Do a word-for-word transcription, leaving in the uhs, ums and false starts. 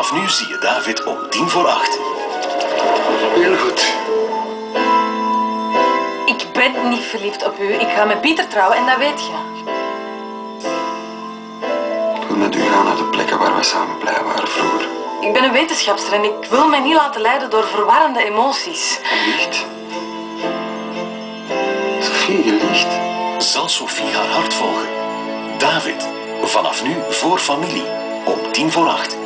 Vanaf nu zie je David om tien voor acht. Heel goed. Ik ben niet verliefd op u. Ik ga met Pieter trouwen en dat weet je. Ik wil met u gaan naar de plekken waar we samen blij waren vroeger. Ik ben een wetenschapster en ik wil mij niet laten leiden door verwarrende emoties. Je liegt. Sophie, je liegt. Zal Sophie haar hart volgen? David, vanaf nu voor familie, om tien voor acht.